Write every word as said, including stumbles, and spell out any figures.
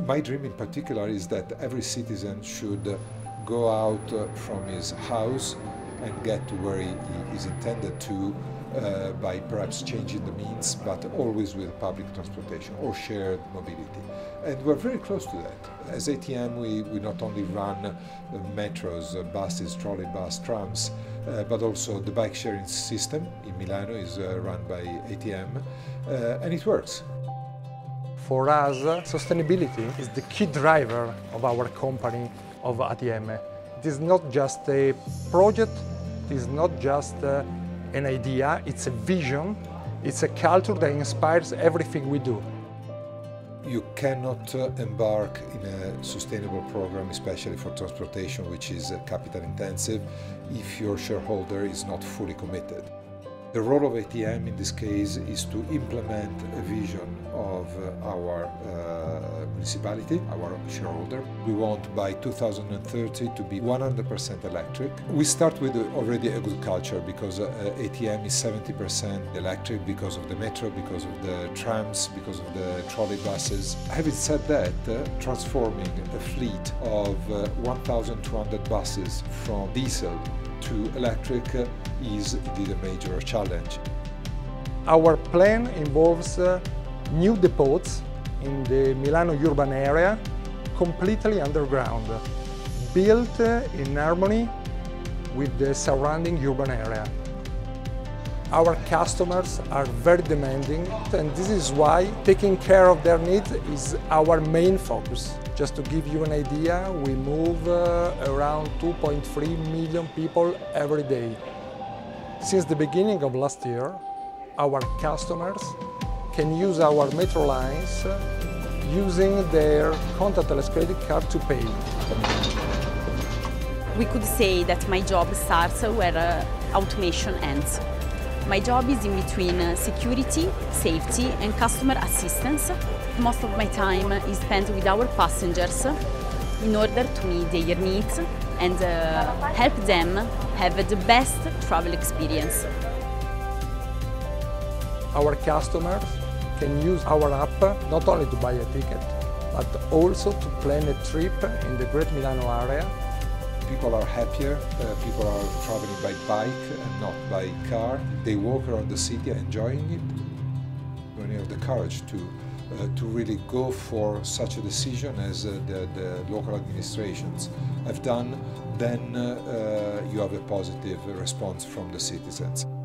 My dream in particular is that every citizen should go out from his house and get to where he is intended to uh, by perhaps changing the means, but always with public transportation or shared mobility. And we're very close to that. As A T M, we, we not only run uh, metros, uh, buses, trolleybus, trams, uh, but also the bike sharing system in Milano is uh, run by A T M, uh, and it works. For us, sustainability is the key driver of our company, of A T M. It is not just a project, it is not just uh, an idea, it's a vision, it's a culture that inspires everything we do. You cannot uh, embark in a sustainable program, especially for transportation, which is uh, capital intensive, if your shareholder is not fully committed. The role of A T M in this case is to implement a vision of uh, our uh, municipality, our shareholder. We want by two thousand thirty to be one hundred percent electric. We start with already a good culture because uh, A T M is seventy percent electric because of the metro, because of the trams, because of the trolley buses. Having said that, uh, transforming a fleet of uh, one thousand two hundred buses from diesel to electric uh, is indeed a major challenge. Our plan involves uh, new depots in the Milano urban area, completely underground, built uh, in harmony with the surrounding urban area. Our customers are very demanding, and this is why taking care of their needs is our main focus. Just to give you an idea, we move uh, around two point three million people every day. Since the beginning of last year, our customers can use our metro lines uh, using their contactless credit card to pay. We could say that my job starts where uh, automation ends. My job is in between uh, security, safety and customer assistance. Most of my time is spent with our passengers in order to meet their needs and uh, help them have the best travel experience. Our customers can use our app not only to buy a ticket, but also to plan a trip in the Great Milano area. People are happier, uh, people are traveling by bike and not by car. They walk around the city enjoying it. When you have the courage to, uh, to really go for such a decision as uh, the, the local administrations have done, then uh, uh, you have a positive response from the citizens.